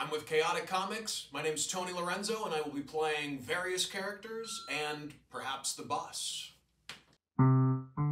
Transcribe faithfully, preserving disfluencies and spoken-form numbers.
I'm with Chaotic Comics. My name's Tony Lorenzo, and I will be playing various characters and perhaps the boss.